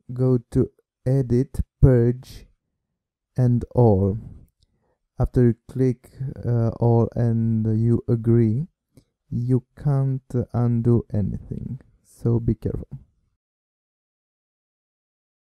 go to edit, purge and all. After you click all and you agree, you can't undo anything, so be careful.